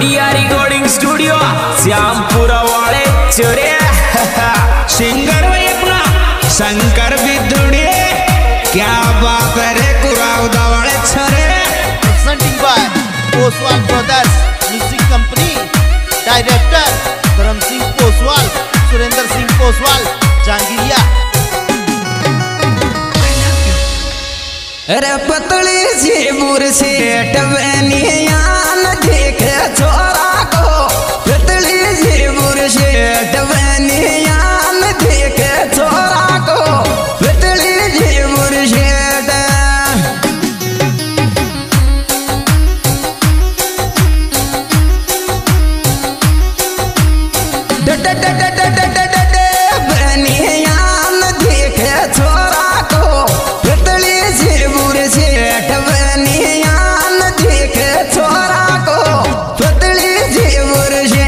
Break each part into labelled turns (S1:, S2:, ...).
S1: Media recording studio Shyampura वाले चोरे
S2: singer भाई अपना शंकर विदुड़े क्या बात है कुराउदा वाले छरे
S3: presenting by Poswal brothers music company director Dharm Singh Poswal Surendra Singh Poswal Jangiriya.
S2: अरे पतली सी बुर से टवनियान देखे छोरा को पतली सी बुर से टवनियान देखे छोरा को पतली सी बुर से बनियान देखे छोरा को पतली सी बुर से टवनियान देखे छोरा को पतली सी बुर से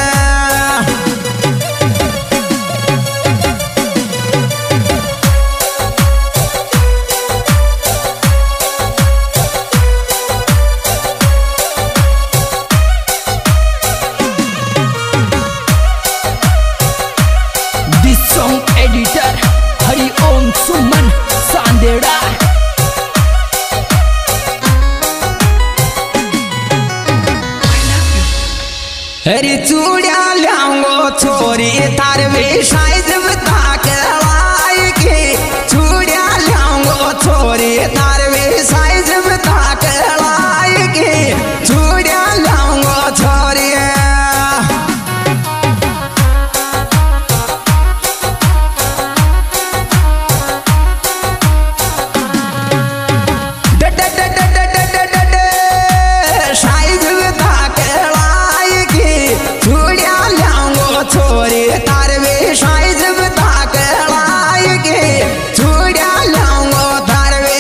S1: सॉन्ग एडिटर हरिओम सुमन सांदेड़ा।
S2: हरी चूड़िया लाऊंगो छोरी तार वे साइज बता के लाई के चूड़िया लाऊंगो छोरी तार वे साइज बता के लाई के चूड़िया लाऊंगो छोरी साइज बता के लाई के चूड़िया लाऊंगो छोरी तार वे साइज बता के लाई के चूड़िया लाऊंगो तार वे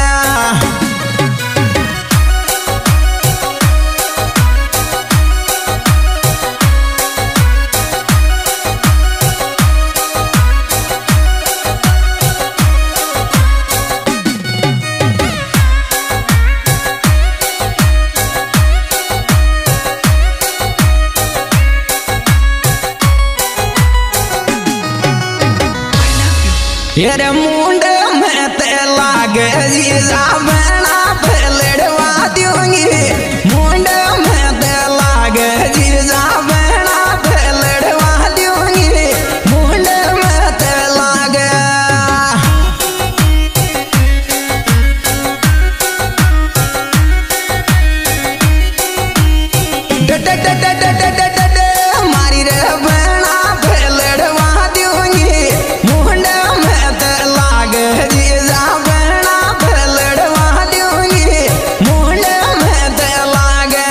S2: यार मुंड में ते लागे जीजा बना लड़वा दूंगी मुंड में ते लागे जीजा बना लड़वा दूंगी मुंड में ते लागे मारी रे बना लड़वा दूंगी मुंड जीजा बना लड़वा दूंगी मुंड में ते लागे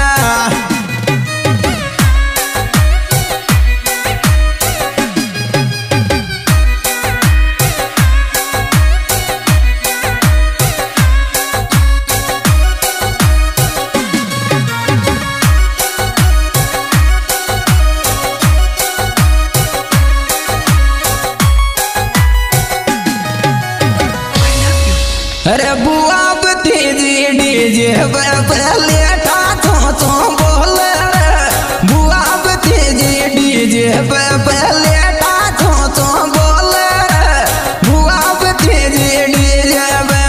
S2: अरे बुआ भतीजी डीजे पहले तो बोल बुआ भतीजी डीजे पहले तो बोल बुआ भतीजी डीजे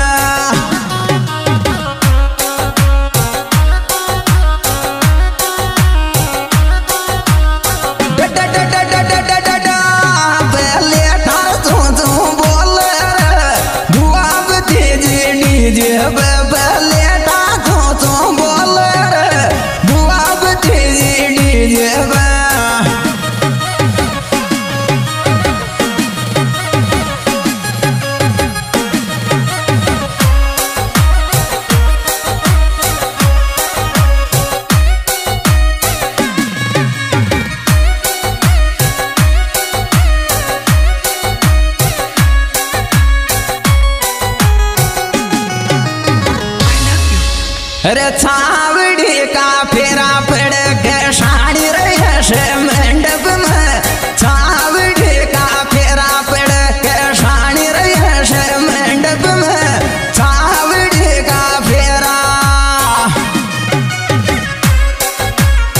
S2: पहले तो बोल बुआ भतीजी डीजे पहले तो बोल बुआ भतीजी डीजे अरे छावड़ी का फेरा पड़ के साड़ी रहे से मंडप में छावड़ी का फेरा पड़ के साड़ी रहे से मंडप में छावड़ी का फेरा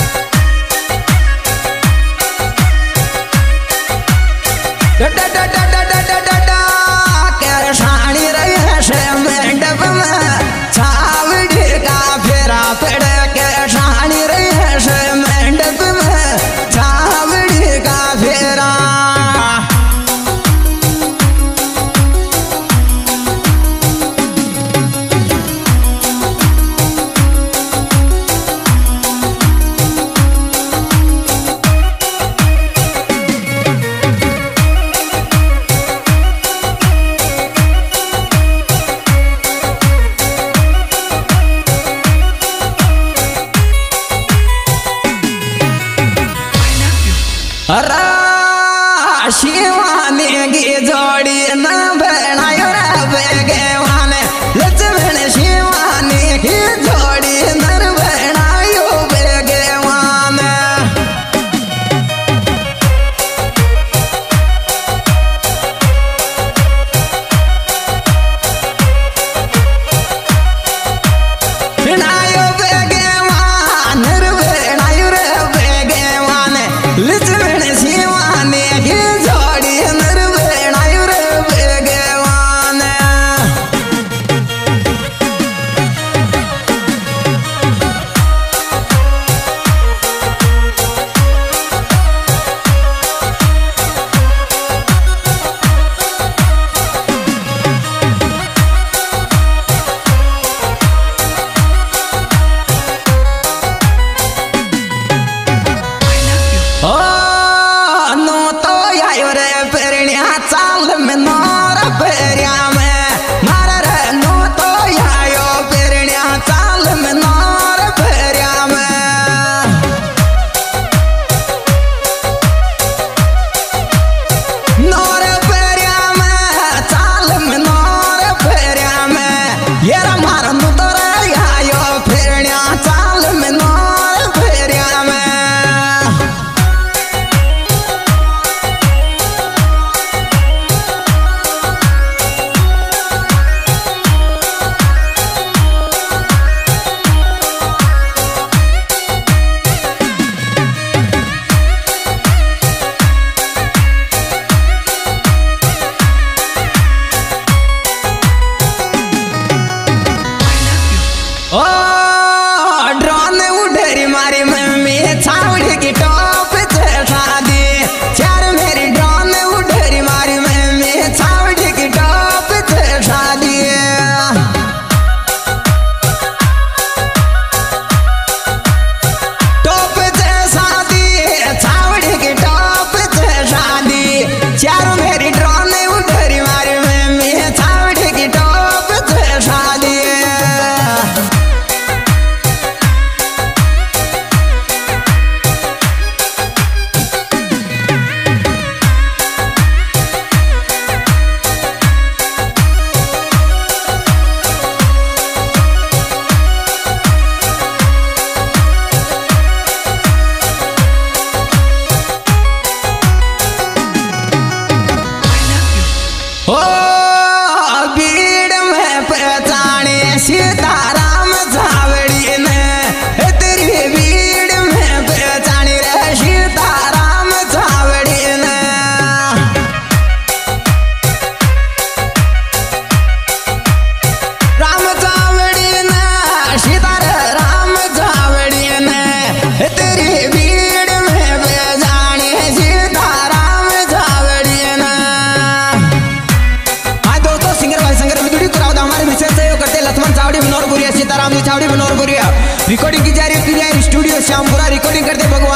S2: मनोहर गोरिया रिकॉर्डिंग की जा रही है स्टूडियो श्यामपुरा रिकॉर्डिंग करते भगवान